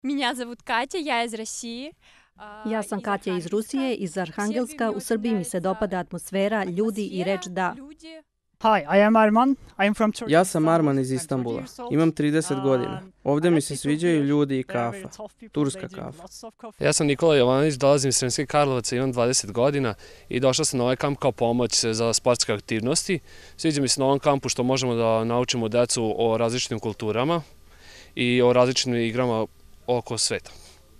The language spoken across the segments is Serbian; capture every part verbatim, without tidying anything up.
Меня зовут Катя, я из России. Ja sam Katja iz Rusije, iz Arhangelska. U Srbiji mi se dopada atmosfera, ljudi i reč da. Hi, I am Arman. I am from Turkey. Ja sam Arman iz Istanbula. Imam trideset godina. Ovdje mi se sviđaju ljudi i kafa. Turska kafa. Ja sam Nikola Jovanović, dolazim iz Sremskih Karlovaca, imam dvadeset godina i došao sam na ovaj kamp kao pomoć za sportske aktivnosti. Sviđa mi se na ovom kampu što možemo da naučimo decu o različitim kulturama i o različitim igrama oko sveta.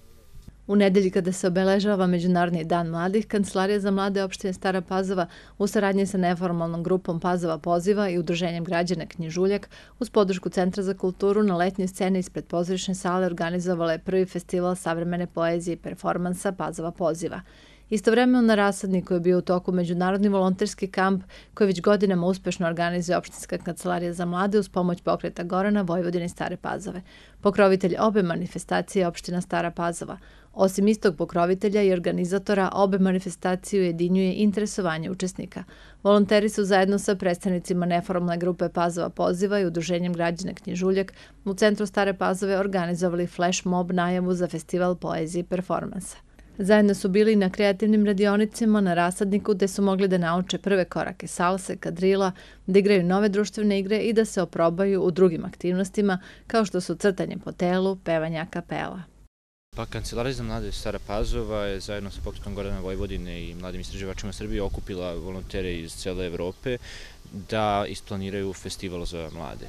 U nedelji kada se obeležava Međunarodni dan mladih, Kancelarija za mlade opštine Stara Pazova u saradnji sa neformalnom grupom Pazova poziva i Udruženjem građana Knjižuljak uz podršku Centra za kulturu na letnjoj sceni ispred pozorišne sale organizovala je prvi festival savremene poezije i performansa Pazova poziva. Istovremeno na Rasadniku je bio u toku međunarodni volonterski kamp koji već godinama uspešno organizuje Opštinska kancelarija za mlade uz pomoć pokreta Gorana, Vojvodine i Stare Pazove. Pokrovitelj obe manifestacije je opština Stara Pazova. Osim istog pokrovitelja i organizatora, obe manifestacije ujedinjuje interesovanje učesnika. Volonteri su zajedno sa predstavnicima neformalne grupe Pazova poziva i Udruženjem građana Knjižuljak u centru Stare Pazove organizovali flash mob najavu za festival poezije i performansa. Zajedno su bili na kreativnim radionicima na Rasadniku gde su mogli da nauče prve korake salse, kadrila, da igraju nove društvene igre i da se oprobaju u drugim aktivnostima kao što su crtanje po telu, pevanje a kapela. Pa Kancelarija za mlade Stara Pazova je zajedno sa pokretom Gorana, Vojvodine i mladim istraživačima Srbije okupila volontere iz cele Evrope da isplaniraju festival za mlade.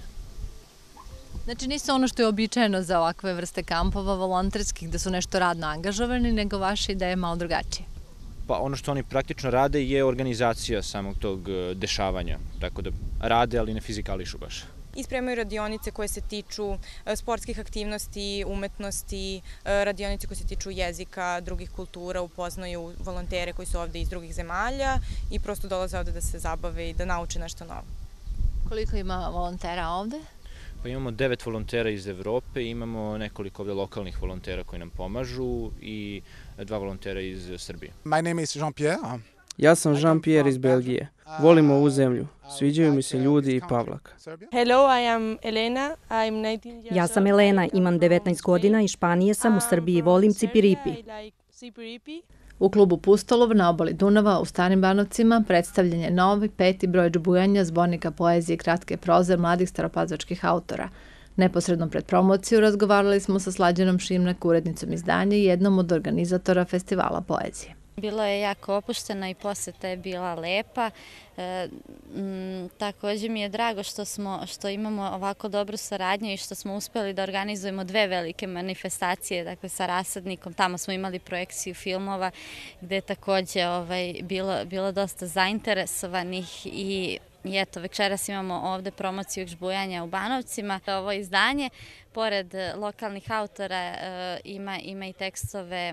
Znači nisu ono što je običajeno za ovakve vrste kampova volonterskih, da su nešto radno angažovani, nego vaša ideja je malo drugačije. Pa ono što oni praktično rade je organizacija samog tog dešavanja, tako da rade, ali ne fizikališu baš. Ispremaju radionice koje se tiču sportskih aktivnosti, umetnosti, radionice koje se tiču jezika, drugih kultura, upoznaju volontere koji su ovde iz drugih zemalja i prosto dolaze ovde da se zabave i da nauče nešto novo. Koliko ima volontera ovde? Pa imamo devet volontera iz Evrope, imamo nekoliko ovde lokalnih volontera koji nam pomažu i dva volontera iz Srbije. My name is Jean-Pierre. Ja sam Jean-Pierre iz Belgije. Volim ovu zemlju. Sviđaju mi se ljudi i Pavlak. Hello, I am Elena. I'm nineteen years old. Ja sam Elena, imam devetnaest godina i Španije sam, u Srbiji volim Cipiripi. U klubu Pustolov na obali Dunava u Starim Banovcima predstavljen je novi peti broj džbujanja zbornika poezije i kratke proze mladih staropazvačkih autora. Neposredno pred promociju razgovarali smo sa Slađanom Šimnak, urednicom izdanja i jednom od organizatora festivala poezije. Bilo je jako opušteno i poseta je bila lepa. E, m, također mi je drago što, smo, što imamo ovako dobru saradnju i što smo uspeli da organizujemo dve velike manifestacije, dakle sa Rasadnikom. Tamo smo imali projekciju filmova gde je također ovaj, bilo, bilo dosta zainteresovanih i I eto, večeras imamo ovde promociju žbujanja u Banovcima. Ovo izdanje, pored lokalnih autora, ima, ima i tekstove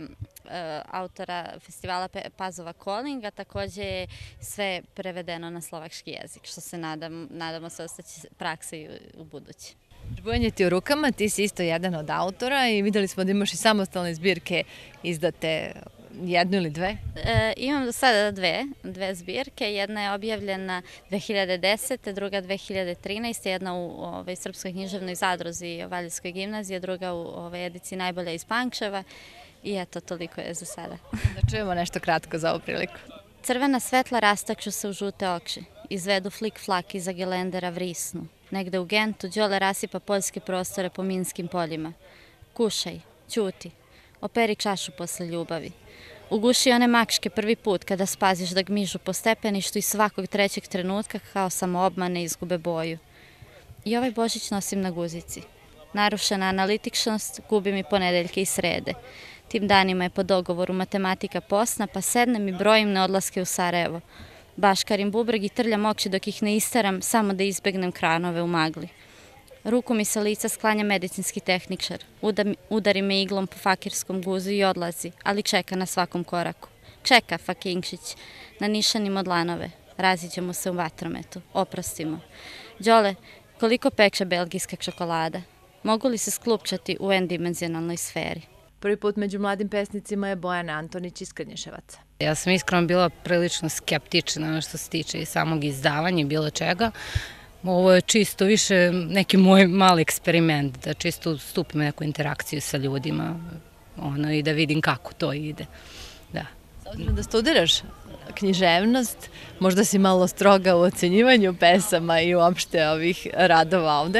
autora festivala Pazova Calling, a također je sve prevedeno na slovački jezik, što se nadam, nadamo se ostaći praksa i u budući. Žbujanje ti u rukama, ti si isto jedan od autora i videli smo da imaš i samostalne zbirke izdate. Jednu ili dve? E, imam do sada dve, dve zbirke. Jedna je objavljena dve hiljade desete. druga dve hiljade trinaeste. Jedna u ovaj, Srpskoj književnoj zadruzi Valjevskoj gimnaziji, druga u ovaj, ediciji Najbolja iz Pančeva. I eto, toliko je za sada. Da čujemo nešto kratko za ovu priliku. Crvena svetla rastakću se u žute oči. Izvedu flik-flak iza gelendera vrisnu. Negde u Gentu Đole rasipa poljske prostore po minskim poljima. Kušaj, ćuti. Operi čašu posle ljubavi. Uguši one makške prvi put kada spaziš da gmižu po stepeništu i svakog trećeg trenutka kao samoobmane izgube boju. I ovaj Božić nosim na guzici. Narušena analitičnost gubi mi ponedeljke i srede. Tim danima je po dogovoru matematika posna, pa sednem i brojim na odlaske u Sarajevo. Baškarim bubreg i trljam oči dok ih ne isteram samo da izbegnem kranove u magli. Ruku mi sa lica sklanja medicinski tehničar. Udari me iglom po fakirskom guzu i odlazi, ali čeka na svakom koraku. Čeka, Fakinkšić, na nišanim od lanove. Raziđemo se u vatrometu. Oprostimo. Đole, koliko peče belgijska čokolada? Mogu li se sklupčati u n-dimenzionalnoj sferi? Prvi put među mladim pesnicima je Bojana Antonić iz Krnješevaca. Ja sam iskreno bila prilično skeptična što se tiče i samog izdavanja i bilo čega. Ovo je čisto više neki moj mali eksperiment, da čisto stupim u neku interakciju sa ljudima ono, i da vidim kako to ide. Da. S obzirom da studiraš književnost, možda si malo stroga u ocenjivanju pesama i uopšte ovih radova ovde?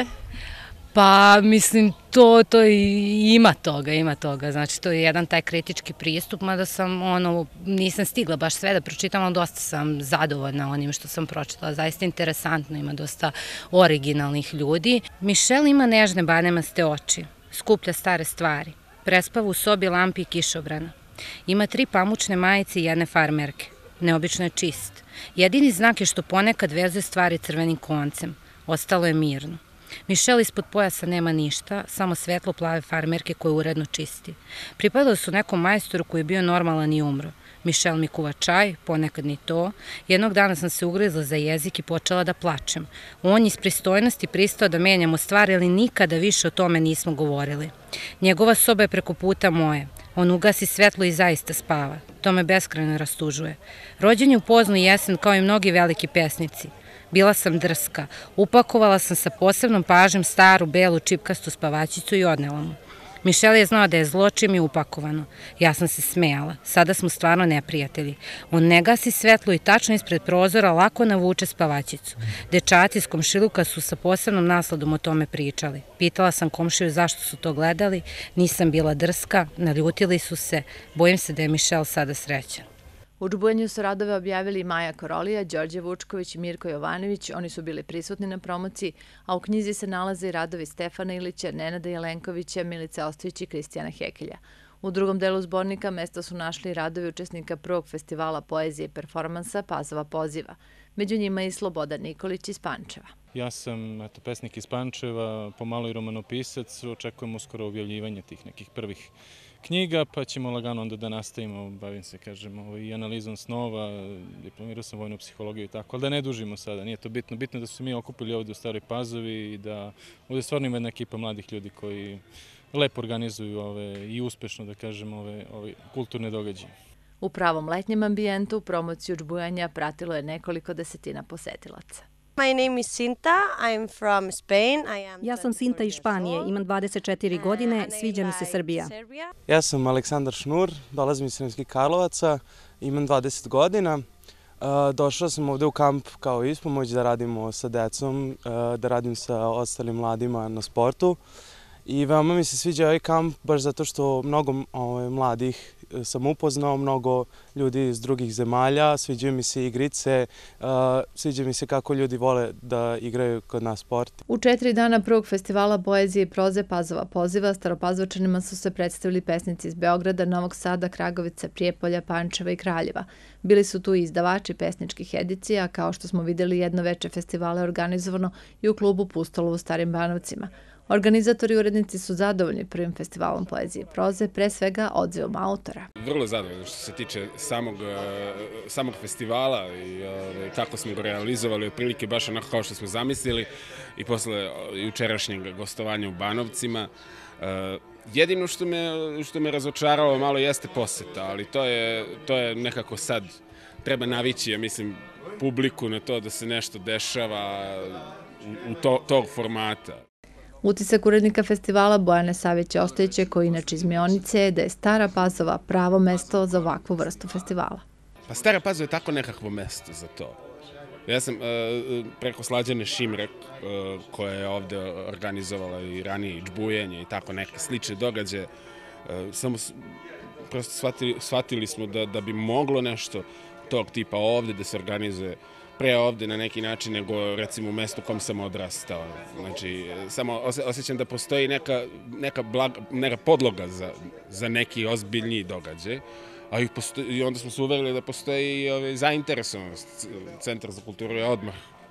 Pa mislim, to, to i ima toga, ima toga. Znači, to je jedan taj kritički pristup, mada sam, ono, nisam stigla baš sve da pročitam, ali dosta sam zadovoljna onim što sam pročitala. Zaista interesantno, ima dosta originalnih ljudi. Michelle ima nežne banemaste oči, skuplja stare stvari, prespava u sobi lampi i kišobrana. Ima tri pamučne majice i jedne farmerke. Neobično je čist. Jedini znak je što ponekad vezuje stvari crvenim koncem. Ostalo je mirno. Michelle ispod pojasa nema ništa, samo svetlo plave farmerke koje uredno čisti. Pripadali su nekom majstoru koji je bio normalan i umro. Michelle mi kuva čaj, ponekad ni to. Jednog dana sam se ugrizla za jezik i počela da plačem. On je iz pristojnosti pristao da menjamo stvari, ali nikada više o tome nismo govorili. Njegova soba je preko puta moje. On ugasi svetlo i zaista spava. To me beskrajno rastužuje. Rođen je u poznu jesen kao i mnogi veliki pesnici. Bila sam drska. Upakovala sam sa posebnom pažnjom staru, belu, čipkastu spavačicu i odnela mu. Michelle je znao da je zlo čim je upakovano. Ja sam se smejala. Sada smo stvarno neprijatelji. On ne gasi svetlo i tačno ispred prozora lako navuče spavačicu. Dečaci iz komšiluka su sa posebnom nasladom o tome pričali. Pitala sam komšiju zašto su to gledali. Nisam bila drska, naljutili su se. Bojim se da je Michelle sada srećan. U Udžbujanju su radove objavili Maja Korolija, Đorđe Vučković i Mirko Jovanović. Oni su bili prisutni na promociji, a u knjizi se nalaze i radovi Stefana Ilića, Nenada Jelenkovića, Milice Ostojić i Kristijana Hekelja. U drugom delu zbornika mesta su našli radovi učesnika prvog festivala poezije i performansa Pazova poziva. Među njima i Slobodan Nikolić iz Pančeva. Ja sam eto, pesnik iz Pančeva, pomalo i romanopisac. Očekujem uskoro objavljivanje tih nekih prvih knjiga, pa ćemo lagano onda da nastavimo, bavim se, kažemo, i analizom snova, diplomirao sam vojnu psihologiju i tako, ali da ne dužimo sada, nije to bitno. Bitno da su mi okupili ovde u Staroj Pazovi i da ovde stvarno ima jedna ekipa mladih ljudi koji lepo organizuju ove, i uspešno, da kažemo, ove, ove kulturne događaje. U pravom letnjem ambijentu promociju Udžbujanja pratilo je nekoliko desetina posetilaca. My name is Sinta, I'm from Spain. I am Ja sam Sinta iz Španije, imam dvadeset četiri godine, sviđa mi se Srbija. Ja sam Aleksandar Šnur, dolazim iz Sremskih Karlovaca, imam dvadeset godina. Došao sam ovde u kamp kao ispomoć da radimo sa decom, da radim sa ostalim mladima na sportu. I veoma mi se sviđa ovaj kamp baš zato što mnogo ove, mladih sam upoznao, mnogo ljudi iz drugih zemalja, sviđaju mi se igrice, uh, sviđa mi se kako ljudi vole da igraju kod nas sport. U četiri dana prvog festivala poezije i proze Pazova poziva Staropazovčanima su se predstavili pesnici iz Beograda, Novog Sada, Kragovica, Prijepolja, Pančeva i Kraljeva. Bili su tu i izdavači pesničkih edicija, kao što smo videli jedno veče festivala je organizovano i u klubu Pustolo u Starim Banovcima. Organizatori i urednici su zadovoljni prvim festivalom poezije i proze, pre svega odzivom autora. Vrlo zadovoljno što se tiče samog, samog festivala i kako smo ga realizovali, otprilike baš onako kao što smo zamislili i posle jučerašnjeg gostovanja u Banovcima. Jedino što me, što me razočaralo malo jeste poseta, ali to je, to je nekako sad treba navići, ja mislim, publiku na to da se nešto dešava u to, tog formata. Utisak urednika festivala Bojane Savića Ostojića, koji inače iz Mionice, je da je Stara Pazova pravo mesto za ovakvu vrstu festivala. Pa Stara Pazova je tako nekakvo mesto za to. Ja sam uh, preko Slađane Šimrek, uh, koja je ovde organizovala i ranije Udžbujanje i tako neke slične događaje, uh, samo prosto shvatili, shvatili smo da, da bi moglo nešto tog tipa ovde da se organizuje pre ovde na neki način nego recimo u mestu u kom sam odrastao. Znači, samo osjećam da postoji neka, neka, blag, neka podloga za, za neki ozbiljniji događaj, a i, postoji, i onda smo se uverili da postoji i ove, zainteresovanost. Centar za kulturu je odmah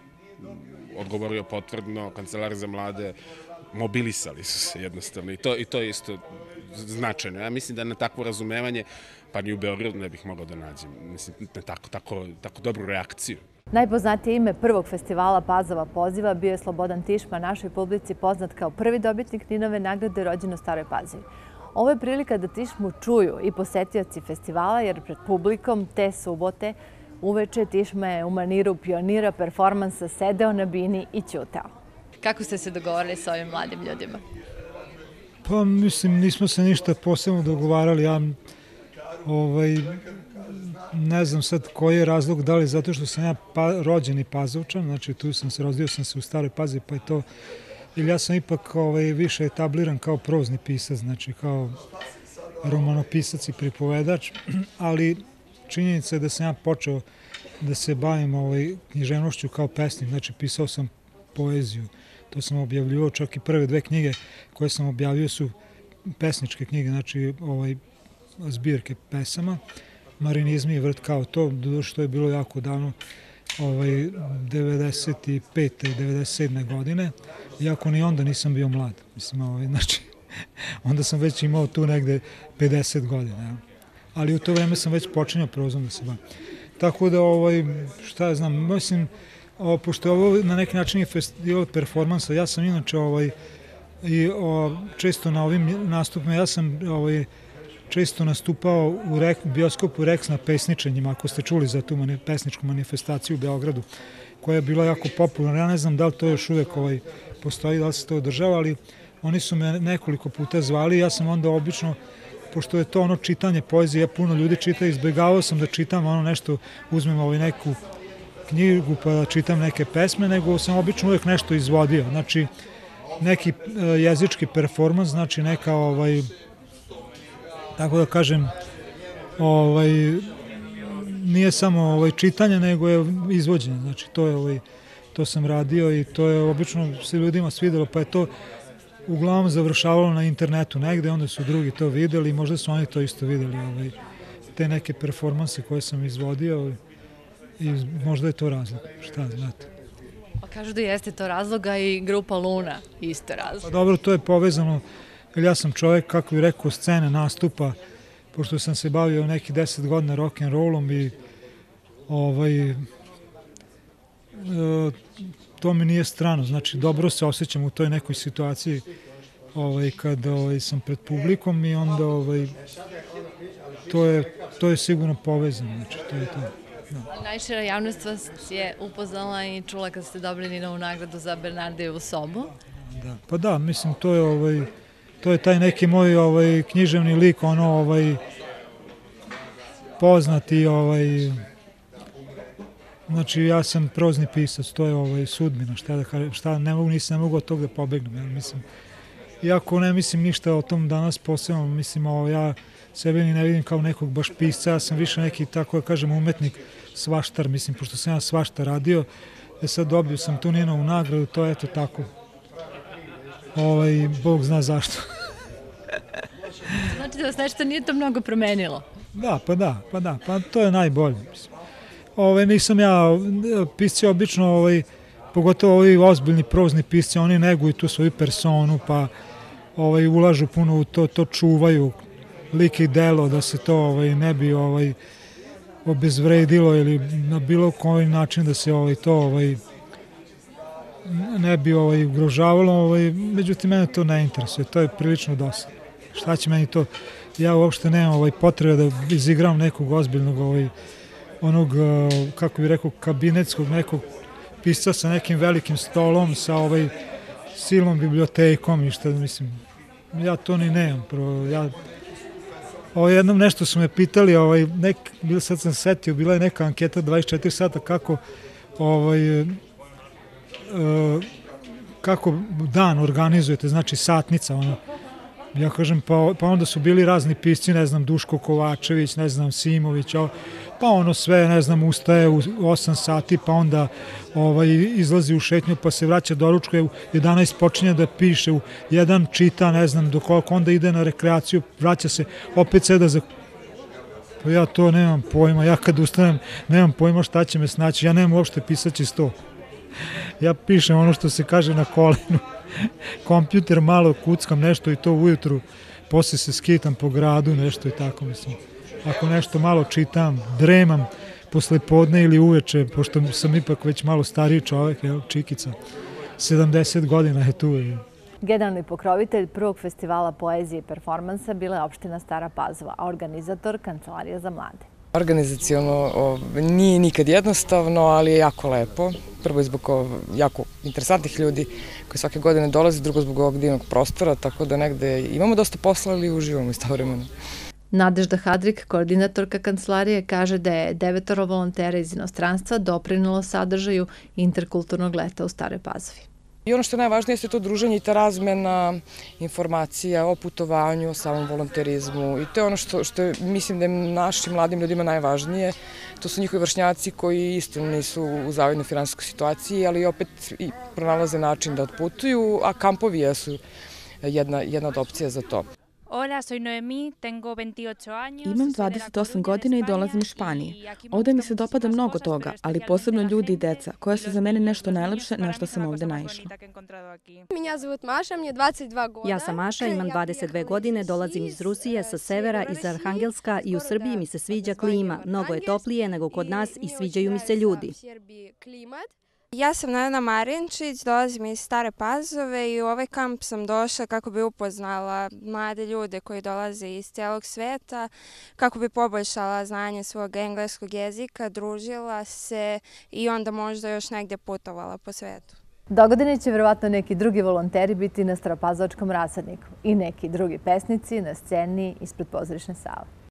odgovorio potvrdno, Kancelarija za mlade, mobilisali su se jednostavno i to, i to je isto značajno. Ja mislim da na takvo razumevanje, pa ni u Beogradu ne bih mogao da nađem, mislim, na tako, tako, tako dobru reakciju. Najpoznatije ime prvog festivala Pazova poziva bio je Slobodan Tišma, našoj publici poznat kao prvi dobitnik Ninove nagrade rođen u Staroj Pazovi. Ovo je prilika da Tišmu čuju i posetioci festivala, jer pred publikom te subote Uveče Tišma je u maniru pionira performansa sedeo na bini i ćutao. Kako ste se dogovorili sa ovim mladim ljudima? Pa mislim, nismo se ništa posebno dogovarali. Ja ovaj, ne znam sad koji je razlog, da li zato što sam ja pa, rođeni Pazovčan, znači tu sam se rodio sam se u Staroj Pazovi, pa je to, ili ja sam ipak ovaj, više etabliran kao prozni pisac, znači kao romanopisac i pripovedač, ali činjenica je da sam ja počeo da se bavim ovaj, književnošću kao pesnik, znači pisao sam poeziju, to sam objavljivao, čak i prve dve knjige koje sam objavio su pesničke knjige, znači ovaj, zbirke pesama, Marinizmi i vrt kao to, doduše to je bilo jako davno, ovaj, devedeset pete i devedeset sedme godine, iako ni onda nisam bio mlad, mislim, ovaj, znači, onda sam već imao tu negde pedeset godina, ja. Ali u to vreme sam već počinjao prozom da se bavim. Tako da, ovaj, šta ja znam, mislim, o, pošto je ovo na neki način je festival performansa, ja sam inače ovaj, i, o, često na ovim nastupima, ja sam ovaj, često nastupao u rek, bioskopu Rex na pesničenjima, ako ste čuli za tu mani, pesničku manifestaciju u Beogradu, koja je bila jako popularna. Ja ne znam da li to još uvek ovaj, postoji, da li se to održava, ali oni su me nekoliko puta zvali, ja sam onda obično, pošto je to ono čitanje poezije, ja puno ljudi čita, izbegavao sam da čitam ono nešto, uzmem ovaj neku knjigu pa da čitam neke pesme, nego sam obično uvek nešto izvodio. Znači, neki e, jezički performans, znači neka, ovaj, tako da kažem, ovaj, nije samo ovaj, čitanje, nego je izvođenje. Znači, to, je, ovaj, to sam radio i to je obično se ljudima svidelo, pa je to uglavnom završavalo na internetu negde, onda su drugi to videli i možda su oni to isto videli, ovaj, te neke performanse koje sam izvodio i možda je to razlog, šta znate. Pa kažu da jeste to razloga i grupa Luna isto razlog. Pa dobro, to je povezano, jer ja sam čovjek, kako bih rekao, scene nastupa, pošto sam se bavio nekih deset godina rock'n'rollom i ovaj, e, to mi nije strano, znači dobro se osjećam u toj nekoj situaciji ovaj, kad ovaj, sam pred publikom i onda ovaj, to, je, to je sigurno povezano, znači to je to. Da. Najšira javnost vas je upoznala i čula kad ste dobili Ninovu nagradu za Bernardijevu sobu. Da, pa da, mislim to je ovaj, to je taj neki moj ovaj, književni lik, ono ovaj, poznati ovaj, znači ja sam prozni pisac, to je ovaj, sudbina, šta da kažem, šta ne mogu, nisam ne mogu od toga da pobegnem, ja mislim. Iako ne mislim ništa o tom danas posebno, mislim, ovo, ja sebe ni ne vidim kao nekog baš pisca, ja sam više neki, tako da kažem, umetnik, svaštar, mislim, pošto sam ja svašta radio, e sad dobio sam tu Ninovu nagradu, to je eto tako, ovaj, Bog zna zašto. Znači da vas nešto nije to mnogo promenilo? Da, pa da, pa da, pa to je najbolje, mislim. Ove, nisam ja, pisci obično, ovaj, pogotovo ovi ozbiljni prozni pisci, oni neguju tu svoju personu, pa ovaj, ulažu puno u to, to čuvaju, lik i delo, da se to ovaj, ne bi ovaj, obezvredilo ili na bilo koji način da se ovaj, to ovaj, ne bi ovaj, ugrožavalo, ovaj, međutim, mene to ne interesuje, to je prilično dosta. Šta će meni to? Ja uopšte nemam ovaj, potrebe da izigram nekog ozbiljnog ovaj, onog, kako bih rekao, kabinetskog nekog pisca sa nekim velikim stolom, sa ovaj silnom bibliotekom i šta, mislim, ja to ni nemam. Prvo, ja, ovo jednom nešto su me pitali, ovaj, nek, bil, sad sam setio, bila je neka anketa dvadeset četiri sata kako, ovaj, uh, kako dan organizujete, znači satnica, ono, ja kažem, pa, pa onda su bili razni pisci, ne znam, Duško Kovačević, ne znam, Simović, ovo, pa ono sve, ne znam, ustaje u osam sati, pa onda ovaj, izlazi u šetnju, pa se vraća do ručka, u jedanaest počinje da piše, u jedan čita, ne znam, do koliko, onda ide na rekreaciju, vraća se, opet seda za... Pa ja to nemam pojma, ja kad ustanem, nemam pojma šta će me snaći, ja nemam uopšte pisaći sto. Ja pišem ono što se kaže na kolenu, kompjuter malo kuckam nešto i to ujutru, posle se skitam po gradu, nešto i tako, mislim. Ako nešto malo čitam, dremam posle podne ili uveče, pošto sam ipak već malo stariji čovek, jel, čikica, sedamdeset godina je tu. Generalni pokrovitelj prvog festivala poezije i performansa bila je opština Stara Pazova, a organizator Kancelarija za mlade. Organizacijono nije nikad jednostavno, ali je jako lepo. Prvo je zbog jako interesantnih ljudi koji svake godine dolaze, drugo zbog ovog divnog prostora, tako da negde imamo dosta posla, ali uživamo istovremeno. Nadežda Hadrik, koordinatorka kancelarije, kaže da je devetoro volontera iz inostranstva doprinelo sadržaju interkulturnog leta u Staroj Pazovi. I ono što je najvažnije jeste to druženje i ta razmena informacija o putovanju, o samom volonterizmu. I to je ono što, što je, mislim da je našim mladim ljudima najvažnije. To su njihovi vršnjaci koji isto nisu u zavidnoj finansijskoj situaciji, ali opet i pronalaze način da otputuju, a kampovi jesu jedna, jedna od opcija za to. Imam dvadeset osam godina i dolazim iz Španije. Ovde mi se dopada mnogo toga, ali posebno ljudi i deca, koja su za mene nešto najlepše na što sam ovde naišla. Ja sam Maša, imam dvadeset dve godine, dolazim iz Rusije, sa severa, iz Arhangelska i u Srbiji mi se sviđa klima. Mnogo je toplije nego kod nas i sviđaju mi se ljudi. Ja sam Nevena Marinčić, dolazim iz Stare Pazove i u ovaj kamp sam došla kako bi upoznala mlade ljude koji dolaze iz celog sveta, kako bi poboljšala znanje svog engleskog jezika, družila se i onda možda još negdje putovala po svetu. Dogodine će vjerovatno neki drugi volonteri biti na staropazovačkom rasadniku i neki drugi pesnici na sceni ispred pozorišne sale.